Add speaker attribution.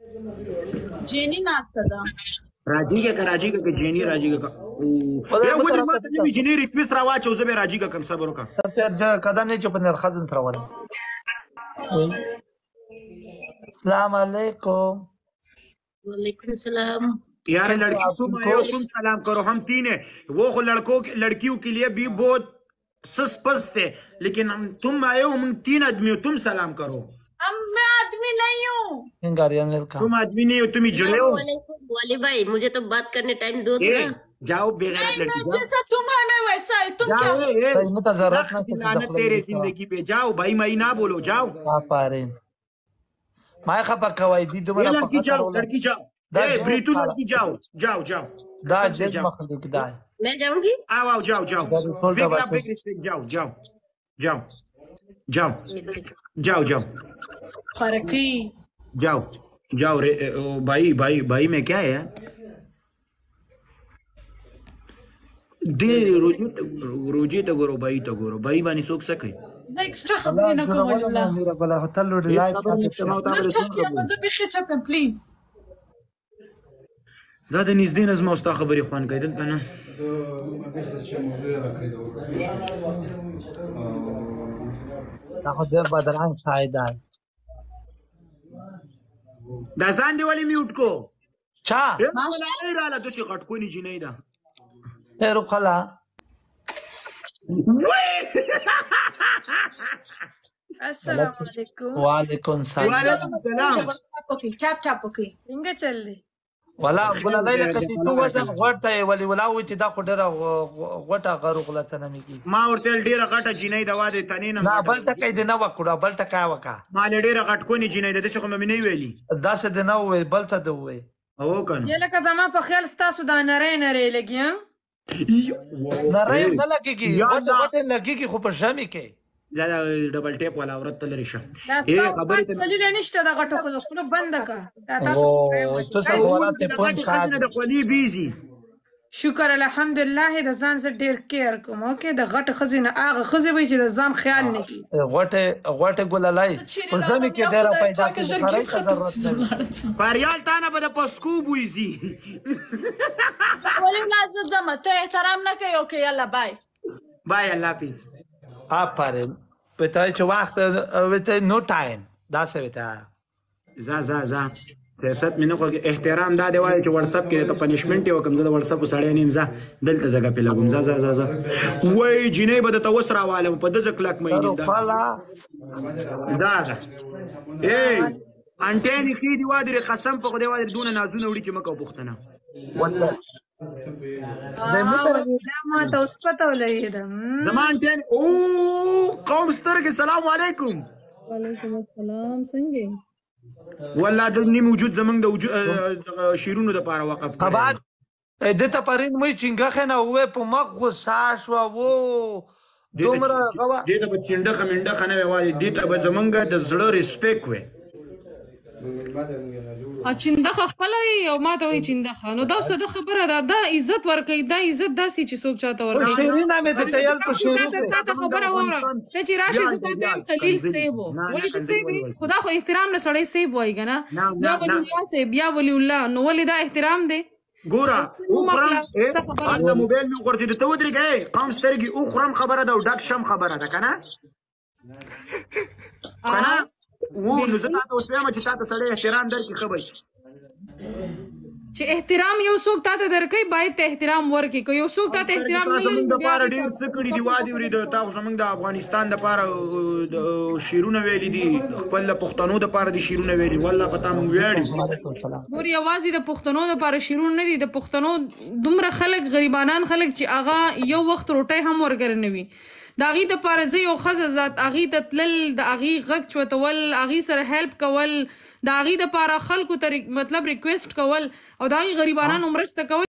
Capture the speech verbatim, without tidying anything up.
Speaker 1: جینی ناسته ده
Speaker 2: راځي که راځي که جینی راځي که یو ودرې ما ته نوي جینی ریکویسټ راواچو زه به راځي که کوم صبر وکړه
Speaker 3: کدا نه چې په نرخدن تر ول السلام علیکم
Speaker 1: وعلیکم السلام
Speaker 2: यार लड़की तुम आए हो तुम सलाम करो हम तीन है वो लड़कों लड़कियों के लिए भी बहुत सस पस्त है लेकिन हम तुम आए हो हम तीन आदमी हो तुम सलाम करो
Speaker 1: हम मैं आदमी नहीं हूँ
Speaker 2: तुम आदमी नहीं हो तुम ही जड़े हो
Speaker 1: वाली भाई मुझे तो बात करने टाइम दो ना
Speaker 2: जाओ बेगैरत लड़की
Speaker 1: जैसा तुम है मैं वैसा है तुम क्या
Speaker 2: तेरे जिंदगी पे जाओ भाई माई ना बोलो जाओ
Speaker 3: मैं खपा कवाई दी तुम्हारा
Speaker 2: लड़की जाओ लड़की जाओ ब्रीतू लड़की जाओ जाओ जाओ
Speaker 1: मैं जाऊंगी
Speaker 2: आओ आओ जाओ जाओ जाओ जाओ जाओ जाओ जाओ जाओ
Speaker 1: फरकी
Speaker 2: जाओ जाओ रे भाई भाई भाई में क्या है दे रोजी रोजी तो गोरो भाई तो गोरो भाई बानी सोच सके
Speaker 1: एक्स्ट्रा खबरें ना करो वल्ला
Speaker 3: मेरा बला होटल लो लाइव
Speaker 1: مزه بخښه چپم پلیز
Speaker 2: زاده نږدې نه زما ستا خبرې خوان کوي دلته نه
Speaker 3: دا خو ډېر بدرنګ شاید دی
Speaker 2: دا ځان دې ولې میوټ کو
Speaker 3: چا
Speaker 2: ماشاءالله رااله داسې غټکونې جینۍ ده
Speaker 3: خیر وخلا
Speaker 1: السلام علیکم
Speaker 3: وعلیکم السلام
Speaker 2: وعلیکم السلام
Speaker 1: اوکے چاپ چاپ اوکے څنګه چل دی
Speaker 3: ولا ولا لیلا کتی تو وزن غټه ولی ولا و چې دا خو ډیره غټه غرو غلطه نه میږي
Speaker 2: ما ورته ډیره غټه جینۍ دا واده تنه نه
Speaker 3: نه بل ټکای دی نه وکړه بل ټکای وکا
Speaker 2: ما ډیره غټ کونی جینۍ د څه کوم نه ویلي
Speaker 3: دا څه دی نه وې بل څه دی وې
Speaker 2: او کنه
Speaker 1: یله که زما په خیال تاسو دا نری نری لګیم
Speaker 3: نری نه لګیږي غټه غټه لګیږي خو په ژمي کې
Speaker 2: دا ډبل ټیپ والا عورت تل ریشه
Speaker 1: اے خبره ته دلیل نشته دا غټه خو خپل بند کا
Speaker 3: تاسو تاسو ورته پون
Speaker 2: خاطر د خولي بيزي
Speaker 1: شکر الحمدلله د ځان سره ډیر کیر کوم اوکې د غټه خزینه هغه خزې وي چې د ځان خیال نه کی
Speaker 3: غټه غټه ګوللای په ځمې کې ډیر پیدا کیږي خړې ضرورت نه
Speaker 2: پریال تانه به د پسکو بوزي
Speaker 1: ولې لازم زما ته احترام نه کوي اوکې یلا بای
Speaker 2: بای الله پیس
Speaker 3: آفرین بتای چې وخت وته نو ټایم دا څه وته
Speaker 2: زا زا زا سیاست مینه کو احترام دا دی وای چې واتس اپ کې ته پنیشمنت یو کوم زه د واتس اپ سړی نیم زه دلته زګه په لګوم زا زا زا وای جنې به د توسرا والم په دځ کلک مې دا دا دا ای انټینی خې دی وادر قسم په خدای وادر دون نازونه وړي چې مکو پختنه
Speaker 3: والله
Speaker 1: ما ته اوس پته ولګېدم
Speaker 2: زمان ټین او قوم سترګې سلام علیکم
Speaker 1: وعلیکم السلام څنګه
Speaker 2: والله د نیم وجود زمنګ د شیرونو د پاره وقف
Speaker 3: کړه خبر د ته پرین مې چنګه خنه وې په مخ غوسه شو وو دومره غوا
Speaker 2: دې ته په چنډه خمنډه خنه وای دې ته به زمنګ د زړه ریسپیکټ وې
Speaker 1: ا چنده خپل یو ما ته وی چنده نو دا څه د خبره ده دا عزت ورکې دا عزت داسي چې څوک چاته ورکړي
Speaker 3: شیرینه مې ته تیل په شروع
Speaker 1: ته خبره وره چې راشي زه ته قلیل سیبو ولې ته سیبي خدا خو احترام نه سړی سیب وای کنه یا ولی الله سیب یا ولی الله نو ولې دا احترام دی
Speaker 2: ګورا اخرم انا موبایل مې ورته ته ودرېږي قام سترګي اخرم خبره ده او ډک شم خبره ده کنه کنه و نو زه تاسو اوس وایم چې تاسو سره احترام درکې خبرې
Speaker 1: چې احترام یو څوک تاسو درکې باید ته احترام ورکې کو یو څوک تاسو احترام نه
Speaker 2: زمونږ د پاره ډیر څه کړي دی وادي ورې د تاسو زمونږ د افغانستان د پاره شیرونه ویلي دي خپل پښتنو د پاره دي شیرونه ویلي والله پتا مونږ ویاړو
Speaker 1: ګور یوازې د پښتنو د پاره شیرونه نه دي د پښتنو دومره خلک غریبانان خلک چې هغه یو وخت روټۍ هم ورګر نه وي د هغې دپاره زه یو ښځه ذات هغې ته تلل د هغې غږ چوتول هغې سره هیلپ کول د هغې دپاره خلکو ته مطلب ریکویسټ کول او د هغې غریبانانو مرسته کول